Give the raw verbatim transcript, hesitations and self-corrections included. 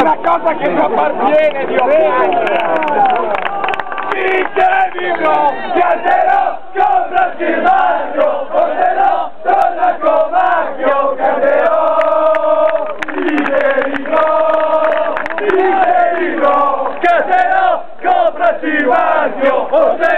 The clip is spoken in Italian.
una cosa che ti appartiene, Dio mio! Vincere vivrò, canterò, compra il marchio, porterò, torna con marchio, canterò, viverò, viverò, canterò, compra il marchio,